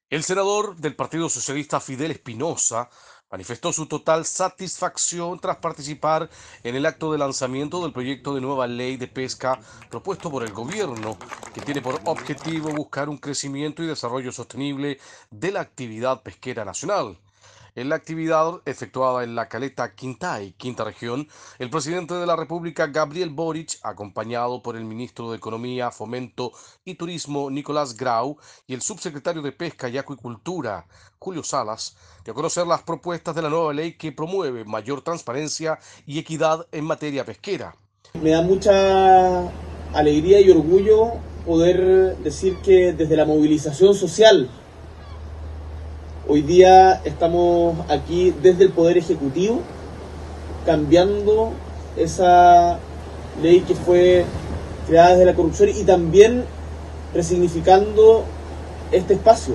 El senador del Partido Socialista Fidel Espinosa manifestó su total satisfacción tras participar en el acto de lanzamiento del proyecto de nueva ley de pesca propuesto por el gobierno, que tiene por objetivo buscar un crecimiento y desarrollo sostenible de la actividad pesquera nacional. En la actividad efectuada en la caleta Quintay, quinta región, el presidente de la República, Gabriel Boric, acompañado por el ministro de Economía, Fomento y Turismo, Nicolás Grau, y el subsecretario de Pesca y Acuicultura, Julio Salas, dio a conocer las propuestas de la nueva ley que promueve mayor transparencia y equidad en materia pesquera. Me da mucha alegría y orgullo poder decir que desde la movilización social, hoy día estamos aquí desde el Poder Ejecutivo, cambiando esa ley que fue creada desde la corrupción y también resignificando este espacio,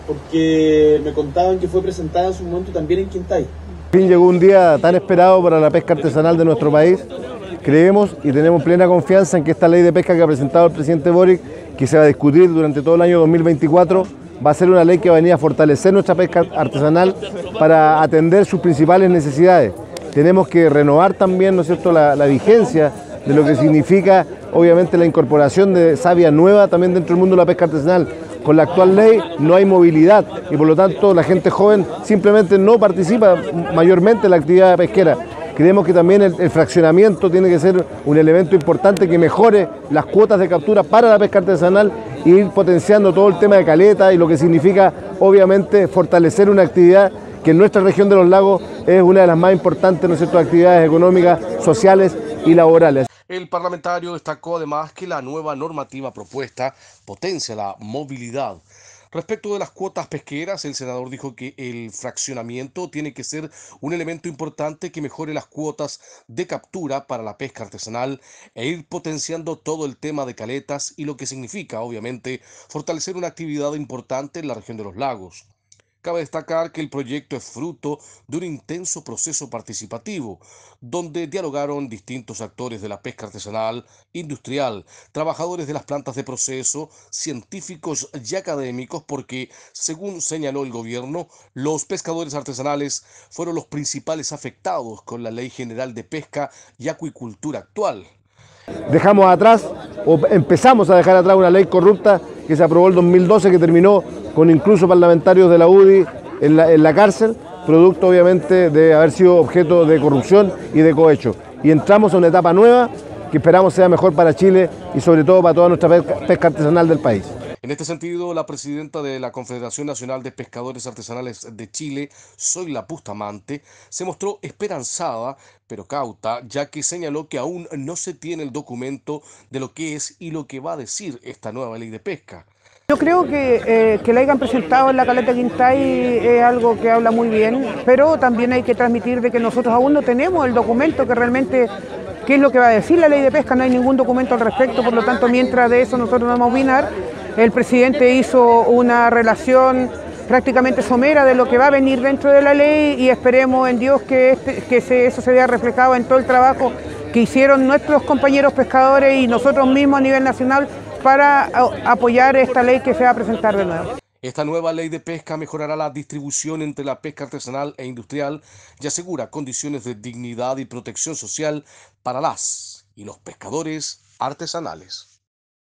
porque me contaban que fue presentada en su momento también en Quintay. Por fin llegó un día tan esperado para la pesca artesanal de nuestro país. Creemos y tenemos plena confianza en que esta ley de pesca que ha presentado el presidente Boric, que se va a discutir durante todo el año 2024, va a ser una ley que va a venir a fortalecer nuestra pesca artesanal para atender sus principales necesidades. Tenemos que renovar también, ¿no es cierto?, la vigencia de lo que significa, obviamente, la incorporación de savia nueva también dentro del mundo de la pesca artesanal. Con la actual ley no hay movilidad y por lo tanto la gente joven simplemente no participa mayormente en la actividad pesquera. Creemos que también el fraccionamiento tiene que ser un elemento importante que mejore las cuotas de captura para la pesca artesanal e ir potenciando todo el tema de caleta y lo que significa, obviamente, fortalecer una actividad que en nuestra región de los lagos es una de las más importantes, ¿no es cierto?, actividades económicas, sociales y laborales. El parlamentario destacó además que la nueva normativa propuesta potencia la movilidad. Respecto de las cuotas pesqueras, el senador dijo que el fraccionamiento tiene que ser un elemento importante que mejore las cuotas de captura para la pesca artesanal e ir potenciando todo el tema de caletas y lo que significa, obviamente, fortalecer una actividad importante en la región de los lagos. Cabe destacar que el proyecto es fruto de un intenso proceso participativo, donde dialogaron distintos actores de la pesca artesanal, industrial, trabajadores de las plantas de proceso, científicos y académicos, porque, según señaló el gobierno, los pescadores artesanales fueron los principales afectados con la Ley General de Pesca y Acuicultura actual. Dejamos atrás, o empezamos a dejar atrás una ley corrupta que se aprobó en 2012, que terminó con incluso parlamentarios de la UDI en la cárcel, producto obviamente de haber sido objeto de corrupción y de cohecho. Y entramos a una etapa nueva que esperamos sea mejor para Chile y sobre todo para toda nuestra pesca artesanal del país. En este sentido, la presidenta de la Confederación Nacional de Pescadores Artesanales de Chile, Zoila Bustamante, se mostró esperanzada, pero cauta, ya que señaló que aún no se tiene el documento de lo que es y lo que va a decir esta nueva ley de pesca. Yo creo que la hayan presentado en la caleta Quintay es algo que habla muy bien, pero también hay que transmitir de que nosotros aún no tenemos el documento que realmente, qué es lo que va a decir la ley de pesca, no hay ningún documento al respecto, por lo tanto, mientras de eso nosotros no vamos a opinar. El presidente hizo una relación prácticamente somera de lo que va a venir dentro de la ley y esperemos en Dios que eso se vea reflejado en todo el trabajo que hicieron nuestros compañeros pescadores y nosotros mismos a nivel nacional para apoyar esta ley que se va a presentar de nuevo. Esta nueva ley de pesca mejorará la distribución entre la pesca artesanal e industrial y asegura condiciones de dignidad y protección social para las y los pescadores artesanales.